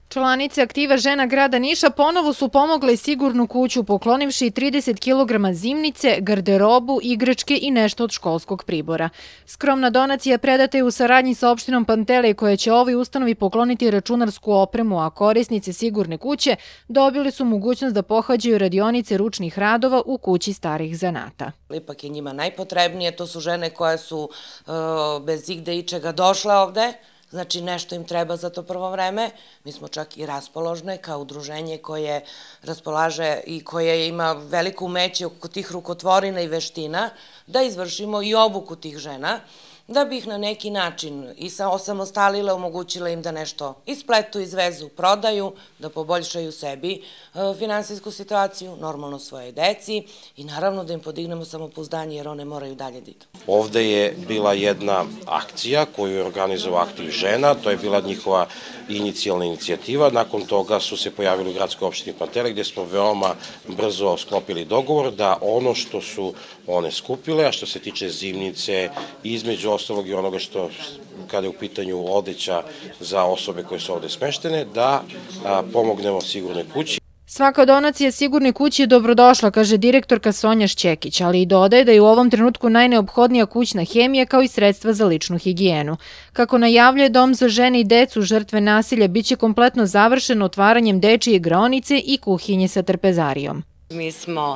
Članice aktiva žena grada Niša ponovo su pomogle sigurnu kuću poklonivši 30 kg zimnice, garderobu, igračke i nešto od školskog pribora. Skromna donacija predata je u saradnji sa opštinom Pantelej koja će ovoj ustanovi pokloniti računarsku opremu, a korisnice sigurne kuće dobili su mogućnost da pohađaju radionice ručnih radova u kući starih zanata. Ipak je njima najpotrebnije, to su žene koje su bez igde ičega došle ovde. Znači nešto im treba za to prvo vreme. Mi smo čak i raspoložne kao udruženje koje raspolaže i koje ima veliko umeće oko tih rukotvorina i veština da izvršimo i obuku tih žena, da bi ih na neki način i osamostalile, omogućile im da nešto ispletu, izvezu, prodaju, da poboljšaju sebi finansijsku situaciju, normalno svoje deci i naravno da im podignemo samopouzdanje jer one moraju dalje da idu. Ovde je bila jedna akcija koju je organizovao Aktiv žena, to je bila njihova inicijalna inicijativa, nakon toga su se pojavili u gradskoj opštini Pantelej gde smo veoma brzo sklopili dogovor da ono što su one skupile, a što se tiče zimnice, između ostalog i onoga što kada je u pitanju odeća za osobe koje su ovde smeštene, da pomognemo sigurnoj kući. Svaka donacija sigurnoj kući je dobrodošla, kaže direktorka Sonja Šćekić, ali i dodaje da je u ovom trenutku najneophodnija kućna hemija kao i sredstva za ličnu higijenu. Kako najavljuje Dom za žene i decu žrtve nasilja, biće kompletno završeno otvaranjem dečije igraonice i kuhinje sa trpezarijom. Mi smo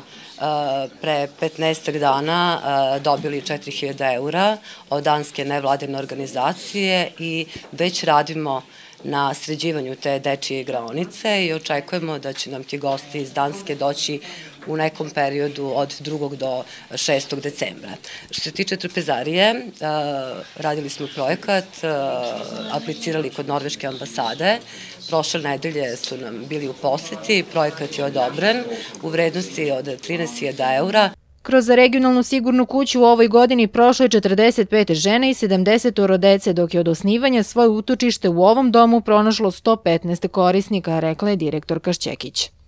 pre 15 dana dobili 4000 eura od danske nevladine organizacije i već radimo na sređivanju te dečije igraonice i očekujemo da će nam ti gosti iz Danske doći u nekom periodu od 2. do 6. decembra. Što se tiče trpezarije, radili smo projekat, aplicirali kod Norveške ambasade. Prošle nedelje su nam bili u poseti, projekat je odobren u vrednosti od 13.000 eura. Kroz regionalnu sigurnu kuću u ovoj godini prošlo je 45 žena i 70 dece, dok je od osnivanja svoje utočište u ovom domu pronašlo 115 korisnika, rekla je direktorka Šćekić.